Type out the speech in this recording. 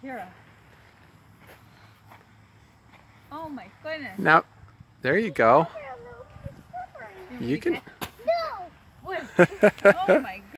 Here. Oh my goodness. Now, there you go. You can. No. What? Oh my